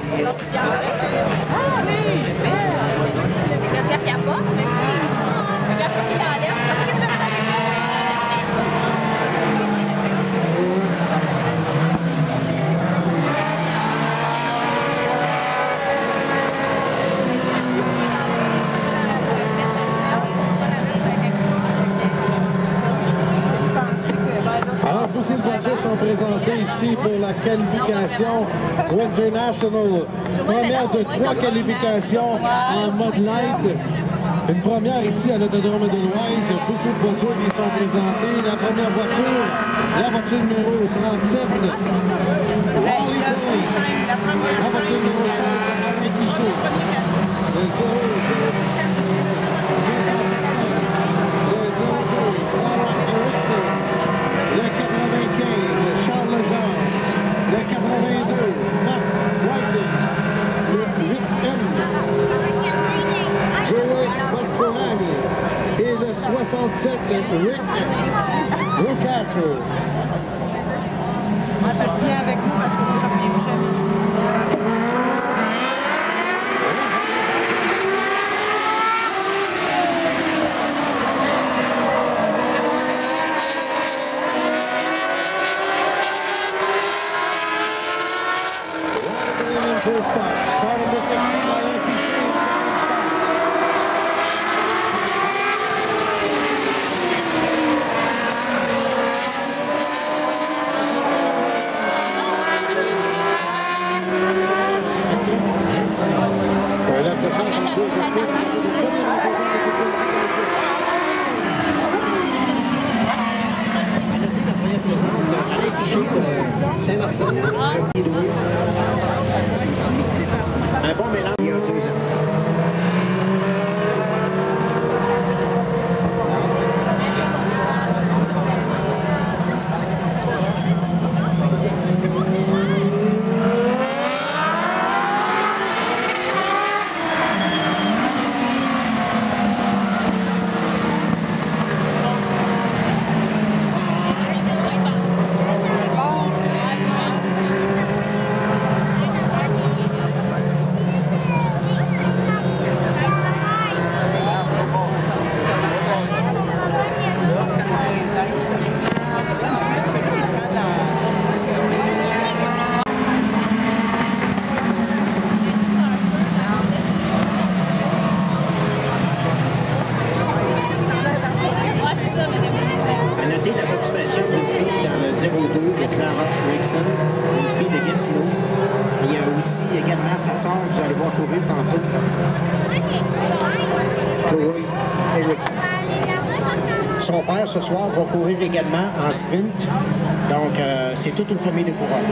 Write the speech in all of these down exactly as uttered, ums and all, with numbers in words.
Beaucoup de voitures sont présentées ici pour la qualification Winter National. Première de trois qualifications en mode light. Une première ici à l'autodrome de Louise. Beaucoup de voitures qui sont présentées. La première voiture, la voiture numéro trente-sept. La voiture numéro cinq, affichée. Le zéro zéro. Et le soixante-sept, Rick Rucato. Moi, je viens avec vous parce que moi, je viens jamais. Saint-Marcel, un petit doué. Un bon mélange il y a deux ans. Également, sa sœur, vous allez voir courir tantôt. Chloé Erickson. Son père, ce soir, va courir également en sprint. Donc, euh, c'est toute une famille de coureurs.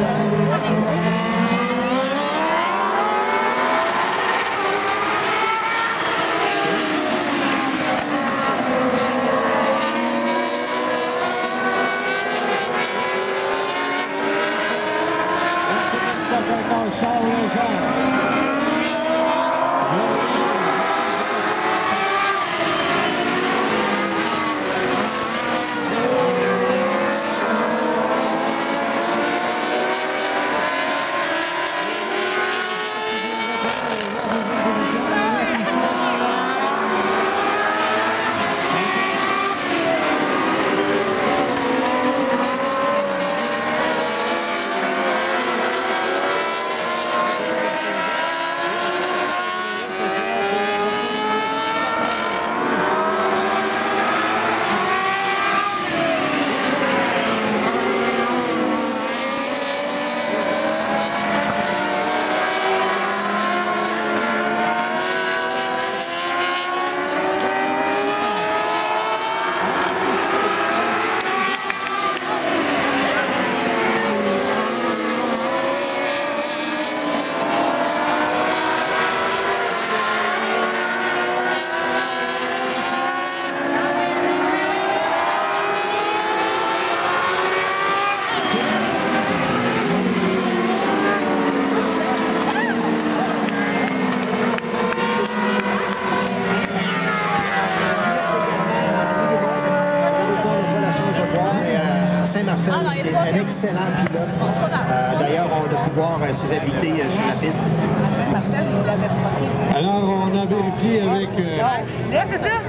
Marcel, c'est un excellent pilote. Euh, D'ailleurs, on a pu voir euh, ses habiletés euh, sur la piste. Marcel, il l'avait frotté. Alors, on a vérifié avec euh, Là, c'est ça?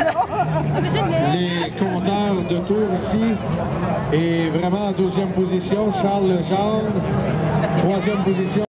les compteurs de tours ici. Et vraiment en deuxième position, Charles Legendre. Troisième position.